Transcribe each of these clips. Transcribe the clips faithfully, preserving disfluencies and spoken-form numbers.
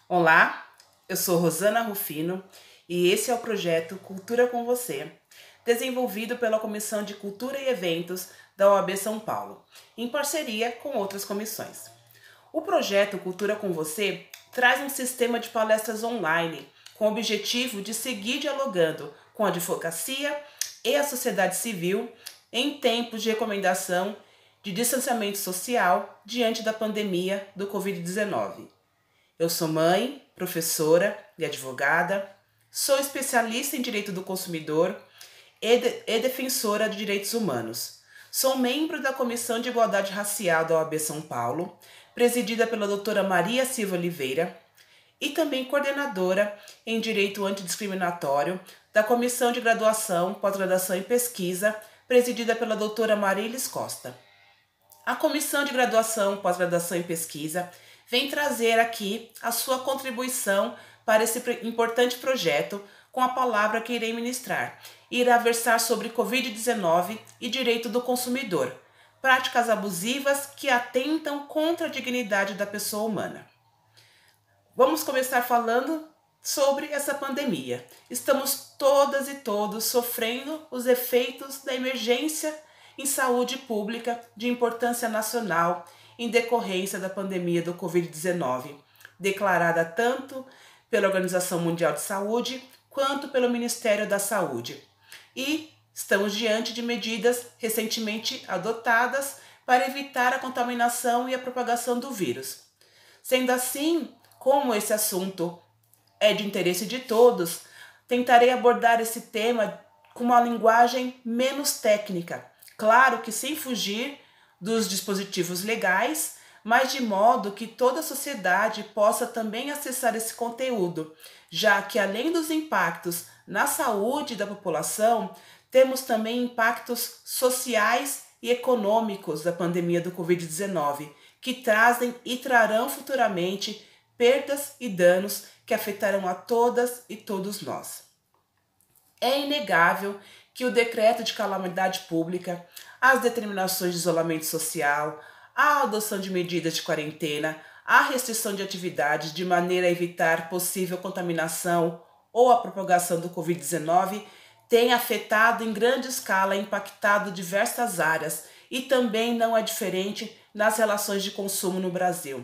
Olá, eu sou Rosana Rufino e esse é o projeto Cultura com Você, desenvolvido pela Comissão de Cultura e Eventos da O A B São Paulo, em parceria com outras comissões. O projeto Cultura com Você traz um sistema de palestras online com o objetivo de seguir dialogando com a advocacia e a sociedade civil em tempos de recomendação de distanciamento social diante da pandemia do covid dezenove. Eu sou mãe, professora e advogada, sou especialista em direito do consumidor e, de, e defensora de direitos humanos. Sou membro da Comissão de Igualdade Racial da O A B São Paulo, presidida pela doutora Maria Silva Oliveira, e também coordenadora em Direito Antidiscriminatório da Comissão de Graduação, Pós-Graduação e Pesquisa, presidida pela doutora Marilis Costa. A Comissão de Graduação, Pós-Graduação e Pesquisa vem trazer aqui a sua contribuição para esse importante projeto com a palavra que irei ministrar. Irá versar sobre covid dezenove e direito do consumidor, práticas abusivas que atentam contra a dignidade da pessoa humana. Vamos começar falando sobre essa pandemia. Estamos todas e todos sofrendo os efeitos da emergência em saúde pública de importância nacional em decorrência da pandemia do covid dezenove, declarada tanto pela Organização Mundial de Saúde quanto pelo Ministério da Saúde. E estamos diante de medidas recentemente adotadas para evitar a contaminação e a propagação do vírus. Sendo assim, como esse assunto é de interesse de todos, tentarei abordar esse tema com uma linguagem menos técnica, claro que sem fugir dos dispositivos legais, mas de modo que toda a sociedade possa também acessar esse conteúdo, já que além dos impactos na saúde da população, temos também impactos sociais e econômicos da pandemia do covid dezenove, que trazem e trarão futuramente perdas e danos que afetarão a todas e todos nós. É inegável que o decreto de calamidade pública, as determinações de isolamento social, a adoção de medidas de quarentena, a restrição de atividades de maneira a evitar possível contaminação ou a propagação do covid dezenove tem afetado em grande escala e impactado diversas áreas e também não é diferente nas relações de consumo no Brasil.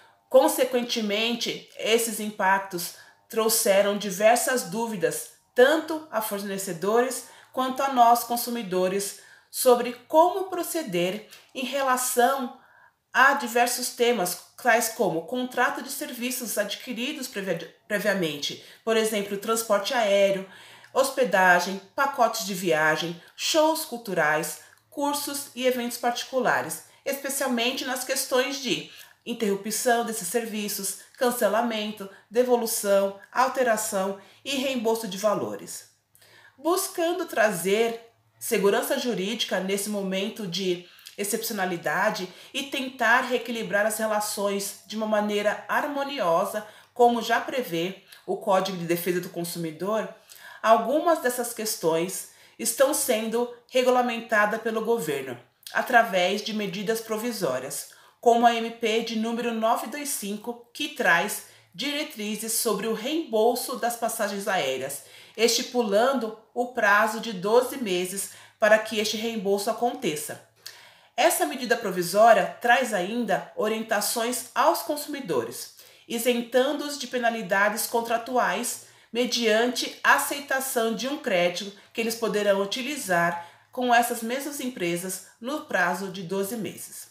Consequentemente, esses impactos trouxeram diversas dúvidas, tanto a fornecedores quanto a nós consumidores, sobre como proceder em relação a diversos temas, tais como contrato de serviços adquiridos previ- previamente, por exemplo, transporte aéreo, hospedagem, pacotes de viagem, shows culturais, cursos e eventos particulares, especialmente nas questões de interrupção desses serviços, cancelamento, devolução, alteração e reembolso de valores. Buscando trazer segurança jurídica nesse momento de excepcionalidade e tentar reequilibrar as relações de uma maneira harmoniosa, como já prevê o Código de Defesa do Consumidor, algumas dessas questões estão sendo regulamentadas pelo governo, através de medidas provisórias, como a M P de número novecentos e vinte e cinco, que traz diretrizes sobre o reembolso das passagens aéreas, estipulando o prazo de doze meses para que este reembolso aconteça. Essa medida provisória traz ainda orientações aos consumidores, isentando-os de penalidades contratuais mediante aceitação de um crédito que eles poderão utilizar com essas mesmas empresas no prazo de doze meses.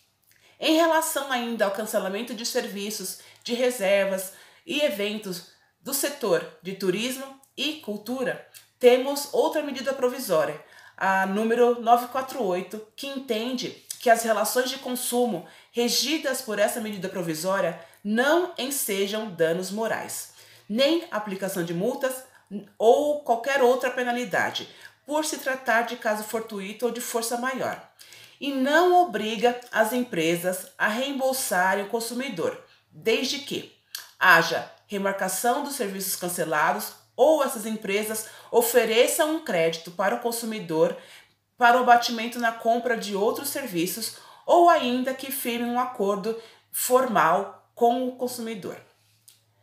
Em relação ainda ao cancelamento de serviços, de reservas e eventos do setor de turismo e cultura, temos outra medida provisória, a número novecentos e quarenta e oito, que entende que as relações de consumo regidas por essa medida provisória não ensejam danos morais, nem aplicação de multas ou qualquer outra penalidade, por se tratar de caso fortuito ou de força maior, e não obriga as empresas a reembolsarem o consumidor, desde que haja remarcação dos serviços cancelados ou essas empresas ofereçam um crédito para o consumidor para o abatimento na compra de outros serviços ou ainda que firmem um acordo formal com o consumidor.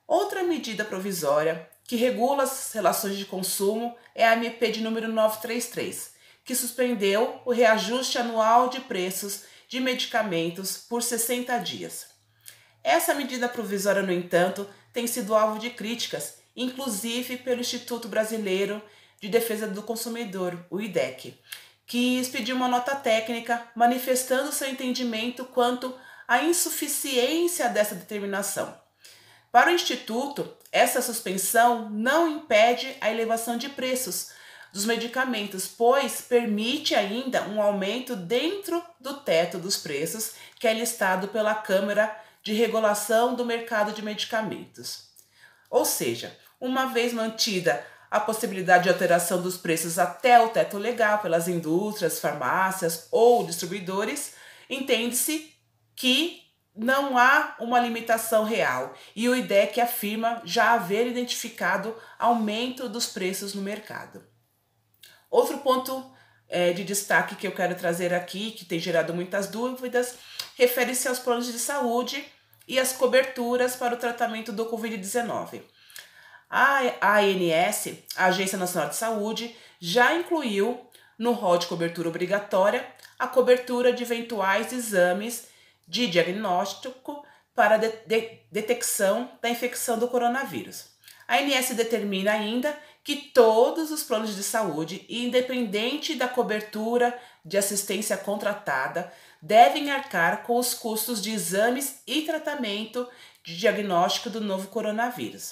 Outra medida provisória que regula as relações de consumo é a M P de número novecentos e trinta e três, que suspendeu o reajuste anual de preços de medicamentos por sessenta dias. Essa medida provisória, no entanto, tem sido alvo de críticas, inclusive pelo Instituto Brasileiro de Defesa do Consumidor, o I D E C, que expediu uma nota técnica manifestando seu entendimento quanto à insuficiência dessa determinação. Para o Instituto, essa suspensão não impede a elevação de preços dos medicamentos, pois permite ainda um aumento dentro do teto dos preços que é listado pela Câmara de Regulação do Mercado de Medicamentos. Ou seja, uma vez mantida a possibilidade de alteração dos preços até o teto legal pelas indústrias, farmácias ou distribuidores, entende-se que não há uma limitação real e o I D E C afirma já haver identificado aumento dos preços no mercado. Outro ponto é, de destaque que eu quero trazer aqui, que tem gerado muitas dúvidas, refere-se aos planos de saúde e as coberturas para o tratamento do covid dezenove. A ANS, a Agência Nacional de Saúde, já incluiu no rol de cobertura obrigatória a cobertura de eventuais exames de diagnóstico para de de detecção da infecção do coronavírus. A ANS determina ainda que todos os planos de saúde, independente da cobertura de assistência contratada, devem arcar com os custos de exames e tratamento de diagnóstico do novo coronavírus.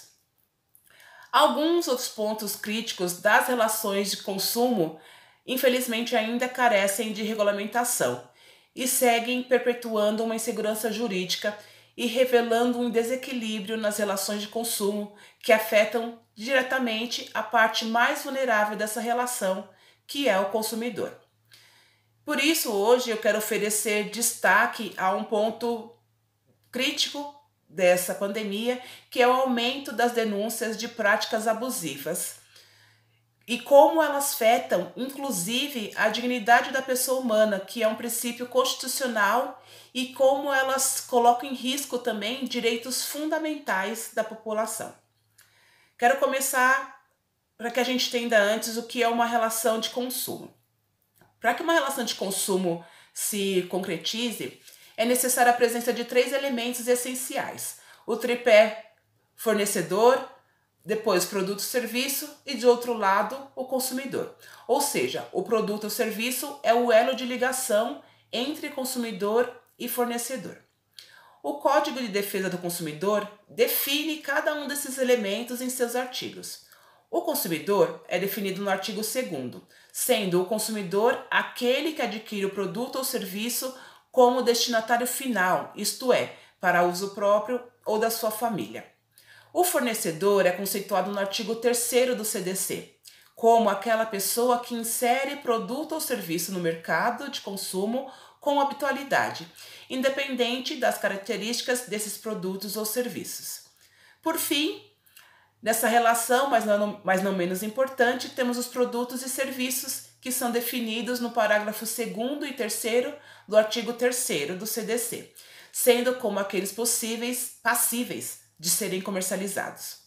Alguns outros pontos críticos das relações de consumo, infelizmente, ainda carecem de regulamentação e seguem perpetuando uma insegurança jurídica e revelando um desequilíbrio nas relações de consumo que afetam diretamente a parte mais vulnerável dessa relação, que é o consumidor. Por isso, hoje eu quero oferecer destaque a um ponto crítico dessa pandemia, que é o aumento das denúncias de práticas abusivas e como elas afetam, inclusive, a dignidade da pessoa humana, que é um princípio constitucional, e como elas colocam em risco também direitos fundamentais da população. Quero começar para que a gente entenda antes o que é uma relação de consumo. Para que uma relação de consumo se concretize, é necessária a presença de três elementos essenciais: o tripé fornecedor, depois produto e serviço e, de outro lado, o consumidor. Ou seja, o produto ou serviço é o elo de ligação entre consumidor e fornecedor. O Código de Defesa do Consumidor define cada um desses elementos em seus artigos. O consumidor é definido no artigo segundo, sendo o consumidor aquele que adquire o produto ou serviço como destinatário final, isto é, para uso próprio ou da sua família. O fornecedor é conceituado no artigo terceiro do C D C, como aquela pessoa que insere produto ou serviço no mercado de consumo com habitualidade, independente das características desses produtos ou serviços. Por fim, nessa relação, mas não, mas não menos importante, temos os produtos e serviços que são definidos no parágrafo segundo e terceiro do artigo terceiro do C D C, sendo como aqueles possíveis, passíveis de serem comercializados.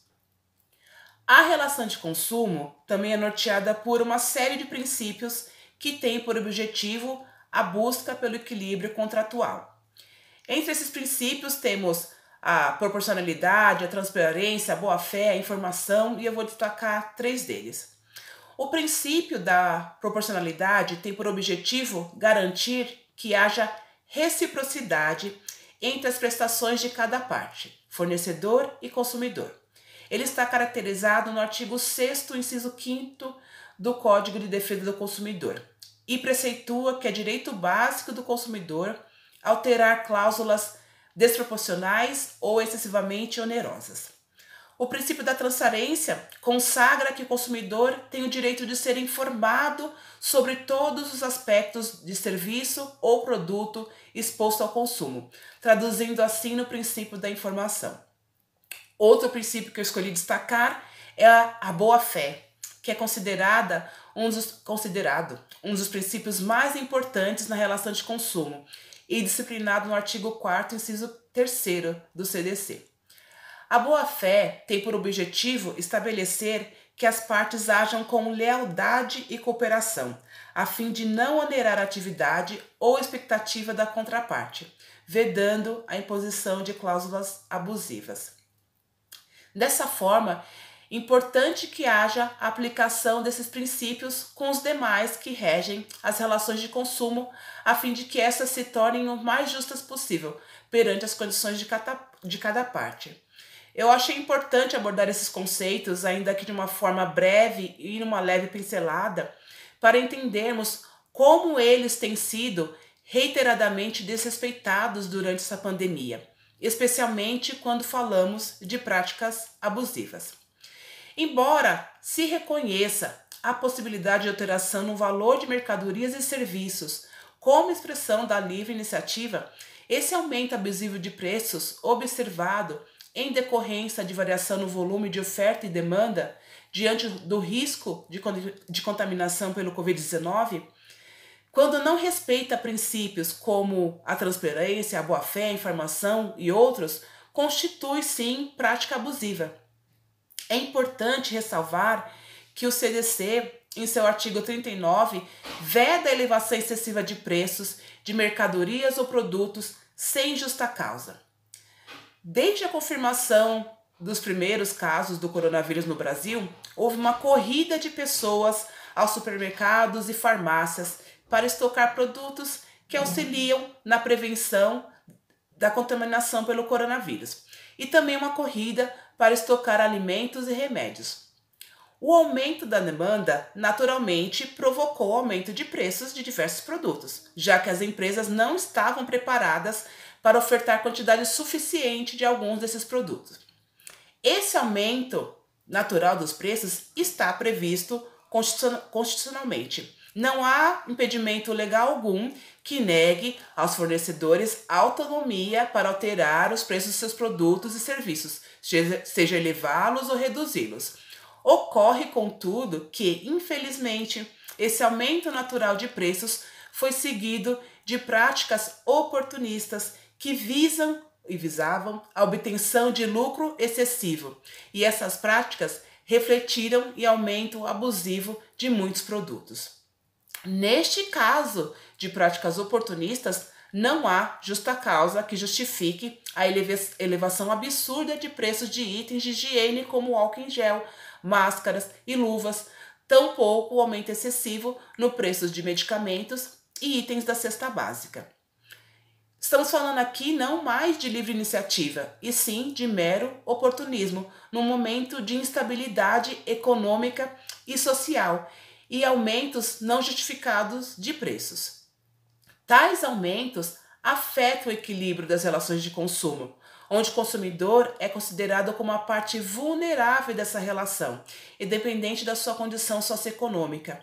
A relação de consumo também é norteada por uma série de princípios que têm por objetivo a busca pelo equilíbrio contratual. Entre esses princípios temos a proporcionalidade, a transparência, a boa-fé, a informação, e eu vou destacar três deles. O princípio da proporcionalidade tem por objetivo garantir que haja reciprocidade entre as prestações de cada parte, fornecedor e consumidor. Ele está caracterizado no artigo sexto, inciso quinto do Código de Defesa do Consumidor e preceitua que é direito básico do consumidor alterar cláusulas desproporcionais ou excessivamente onerosas. O princípio da transparência consagra que o consumidor tem o direito de ser informado sobre todos os aspectos de serviço ou produto exposto ao consumo, traduzindo assim no princípio da informação. Outro princípio que eu escolhi destacar é a boa-fé, que é considerada um dos, considerado um dos princípios mais importantes na relação de consumo e disciplinado no artigo quarto, inciso terceiro do C D C. A boa-fé tem por objetivo estabelecer que as partes hajam com lealdade e cooperação, a fim de não onerar a atividade ou expectativa da contraparte, vedando a imposição de cláusulas abusivas. Dessa forma, importante que haja a aplicação desses princípios com os demais que regem as relações de consumo, a fim de que essas se tornem o mais justas possível perante as condições de cada, de cada parte. Eu achei importante abordar esses conceitos, ainda que de uma forma breve e numa leve pincelada, para entendermos como eles têm sido reiteradamente desrespeitados durante essa pandemia, especialmente quando falamos de práticas abusivas. Embora se reconheça a possibilidade de alteração no valor de mercadorias e serviços como expressão da livre iniciativa, esse aumento abusivo de preços observado em decorrência de variação no volume de oferta e demanda diante do risco de, de contaminação pelo covid dezenove, quando não respeita princípios como a transparência, a boa-fé, a informação e outros, constitui sim prática abusiva. É importante ressalvar que o C D C, em seu artigo trinta e nove, veda a elevação excessiva de preços de mercadorias ou produtos sem justa causa. Desde a confirmação dos primeiros casos do coronavírus no Brasil, houve uma corrida de pessoas aos supermercados e farmácias para estocar produtos que auxiliam na prevenção da contaminação pelo coronavírus, e também uma corrida para estocar alimentos e remédios. O aumento da demanda naturalmente provocou o aumento de preços de diversos produtos, já que as empresas não estavam preparadas para ofertar quantidade suficiente de alguns desses produtos. Esse aumento natural dos preços está previsto constitucionalmente. Não há impedimento legal algum que negue aos fornecedores autonomia para alterar os preços dos seus produtos e serviços, seja elevá-los ou reduzi-los. Ocorre, contudo, que, infelizmente, esse aumento natural de preços foi seguido de práticas oportunistas que visam e visavam a obtenção de lucro excessivo, e essas práticas refletiram em aumento abusivo de muitos produtos. Neste caso de práticas oportunistas, não há justa causa que justifique a elevação absurda de preços de itens de higiene como álcool em gel, máscaras e luvas, tampouco o aumento excessivo no preço de medicamentos e itens da cesta básica. Estamos falando aqui não mais de livre iniciativa, e sim de mero oportunismo, num momento de instabilidade econômica e social, e aumentos não justificados de preços. Tais aumentos afetam o equilíbrio das relações de consumo, onde o consumidor é considerado como a parte vulnerável dessa relação, independente da sua condição socioeconômica.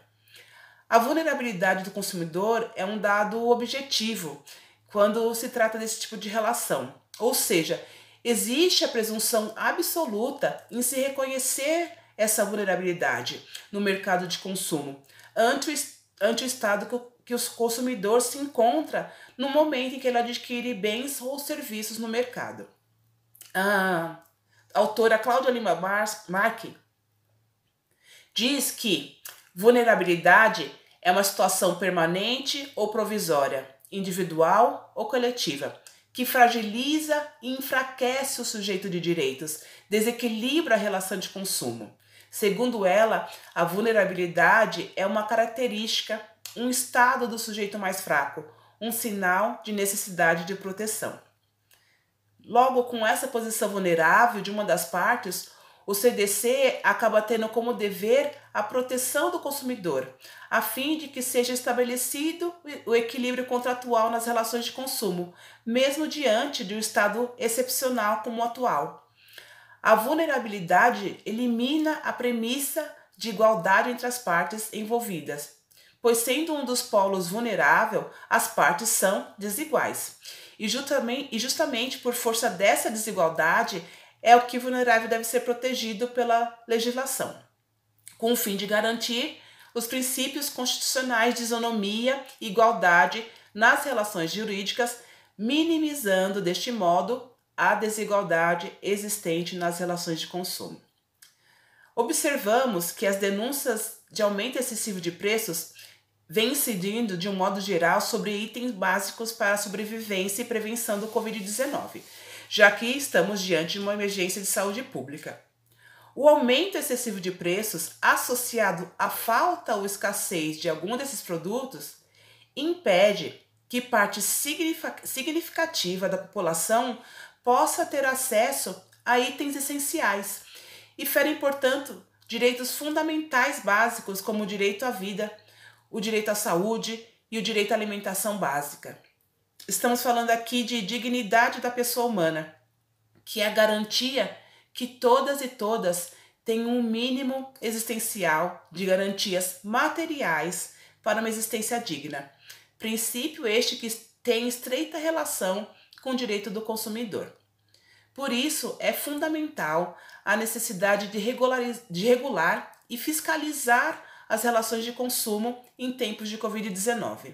A vulnerabilidade do consumidor é um dado objetivo quando se trata desse tipo de relação, ou seja, existe a presunção absoluta em se reconhecer essa vulnerabilidade no mercado de consumo, ante o, ante o estado que o, que o consumidor se encontra no momento em que ele adquire bens ou serviços no mercado. A autora Cláudia Lima Marque diz que vulnerabilidade é uma situação permanente ou provisória, individual ou coletiva, que fragiliza e enfraquece o sujeito de direitos, desequilibra a relação de consumo. Segundo ela, a vulnerabilidade é uma característica, um estado do sujeito mais fraco, um sinal de necessidade de proteção. Logo, com essa posição vulnerável de uma das partes, o C D C acaba tendo como dever a proteção do consumidor, a fim de que seja estabelecido o equilíbrio contratual nas relações de consumo, mesmo diante de um estado excepcional como o atual. A vulnerabilidade elimina a premissa de igualdade entre as partes envolvidas, pois sendo um dos polos vulnerável, as partes são desiguais. E justamente, e justamente por força dessa desigualdade, é o que vulnerável deve ser protegido pela legislação, com o fim de garantir os princípios constitucionais de isonomia e igualdade nas relações jurídicas, minimizando, deste modo, a desigualdade existente nas relações de consumo. Observamos que as denúncias de aumento excessivo de preços vêm incidindo de um modo geral sobre itens básicos para a sobrevivência e prevenção do covid dezenove, já que estamos diante de uma emergência de saúde pública. O aumento excessivo de preços, associado à falta ou escassez de algum desses produtos, impede que parte significativa da população possa ter acesso a itens essenciais e ferem, portanto, direitos fundamentais básicos como o direito à vida, o direito à saúde e o direito à alimentação básica. Estamos falando aqui de dignidade da pessoa humana, que é a garantia que todas e todas têm um mínimo existencial de garantias materiais para uma existência digna. Princípio este que tem estreita relação com o direito do consumidor. Por isso, é fundamental a necessidade de, de regular e fiscalizar as relações de consumo em tempos de covid dezenove.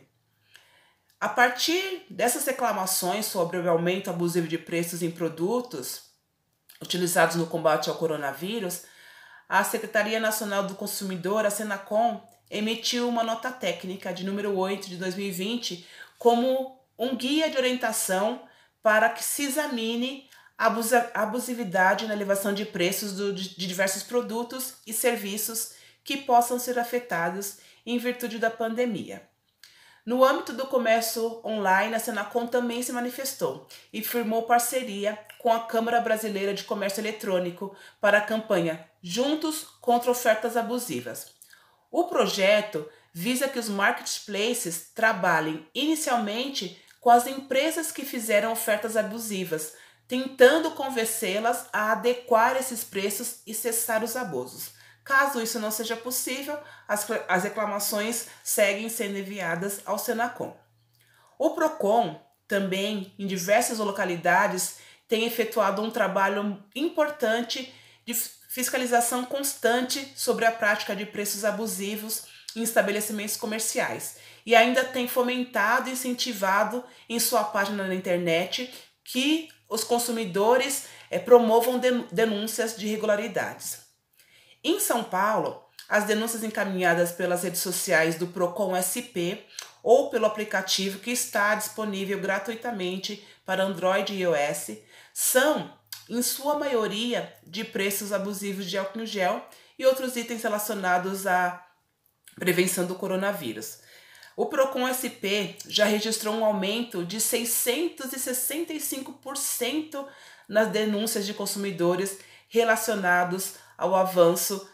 A partir dessas reclamações sobre o aumento abusivo de preços em produtos utilizados no combate ao coronavírus, a Secretaria Nacional do Consumidor, a Senacom, emitiu uma nota técnica de número oito de dois mil e vinte como um guia de orientação para que se examine a abusividade na elevação de preços do, de diversos produtos e serviços que possam ser afetados em virtude da pandemia. No âmbito do comércio online, a Senacom também se manifestou e firmou parceria com a Câmara Brasileira de Comércio Eletrônico para a campanha Juntos contra Ofertas Abusivas. O projeto visa que os marketplaces trabalhem inicialmente com as empresas que fizeram ofertas abusivas, tentando convencê-las a adequar esses preços e cessar os abusos. Caso isso não seja possível, as, as reclamações seguem sendo enviadas ao Senacom. O Procon, também, em diversas localidades, tem efetuado um trabalho importante de fiscalização constante sobre a prática de preços abusivos em estabelecimentos comerciais e ainda tem fomentado e incentivado em sua página na internet que os consumidores eh, promovam denúncias de irregularidades. Em São Paulo, as denúncias encaminhadas pelas redes sociais do Procon S P ou pelo aplicativo que está disponível gratuitamente para Android e iOS são, em sua maioria, de preços abusivos de álcool em gel e outros itens relacionados à prevenção do coronavírus. O Procon S P já registrou um aumento de seiscentos e sessenta e cinco por cento nas denúncias de consumidores relacionados ao avanço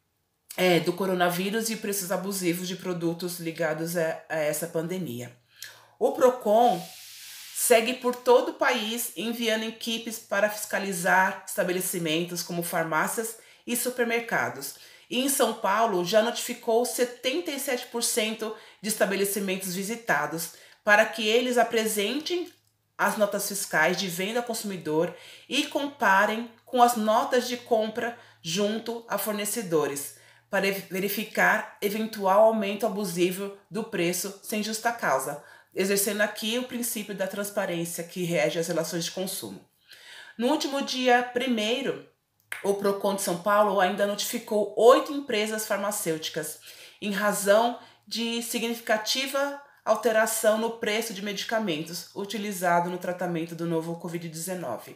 é, do coronavírus e preços abusivos de produtos ligados a, a essa pandemia. O Procon segue por todo o país enviando equipes para fiscalizar estabelecimentos como farmácias e supermercados. E em São Paulo já notificou setenta e sete por cento de estabelecimentos visitados para que eles apresentem as notas fiscais de venda ao consumidor e comparem com as notas de compra junto a fornecedores, para verificar eventual aumento abusivo do preço sem justa causa, exercendo aqui o princípio da transparência que rege as relações de consumo. No último dia primeiro, o Procon de São Paulo ainda notificou oito empresas farmacêuticas em razão de significativa alteração no preço de medicamentos utilizado no tratamento do novo covid dezenove.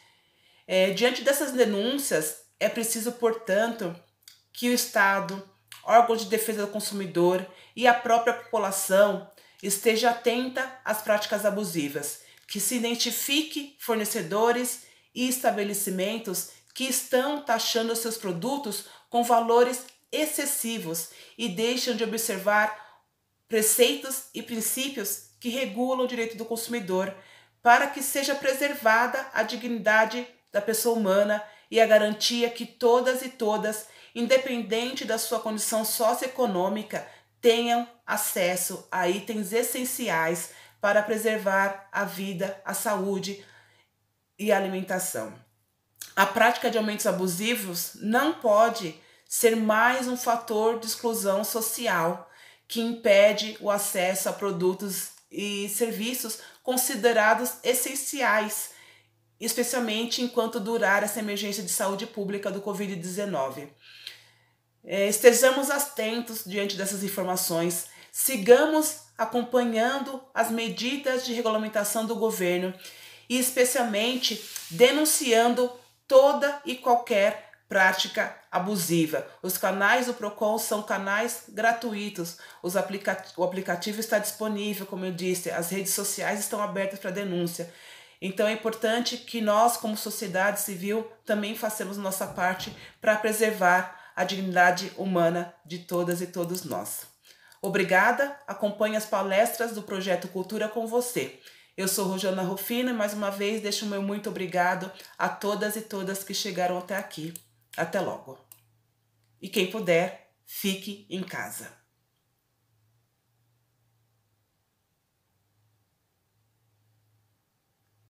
É, diante dessas denúncias, é preciso, portanto, que o Estado, órgãos de defesa do consumidor e a própria população esteja atenta às práticas abusivas, que se identifique fornecedores e estabelecimentos que estão taxando seus produtos com valores excessivos e deixam de observar preceitos e princípios que regulam o direito do consumidor para que seja preservada a dignidade da pessoa humana e a garantia que todas e todas, independente da sua condição socioeconômica, tenham acesso a itens essenciais para preservar a vida, a saúde e a alimentação. A prática de aumentos abusivos não pode ser mais um fator de exclusão social que impede o acesso a produtos e serviços considerados essenciais especialmente enquanto durar essa emergência de saúde pública do covid dezenove. É, estejamos atentos diante dessas informações, sigamos acompanhando as medidas de regulamentação do governo e especialmente denunciando toda e qualquer prática abusiva. Os canais do Procon são canais gratuitos, os aplica- o aplicativo está disponível, como eu disse, as redes sociais estão abertas para denúncia. Então é importante que nós, como sociedade civil, também façamos nossa parte para preservar a dignidade humana de todas e todos nós. Obrigada, acompanhe as palestras do projeto Cultura com você. Eu sou Rosana Rufino e mais uma vez deixo o meu muito obrigado a todas e todas que chegaram até aqui. Até logo. E quem puder, fique em casa.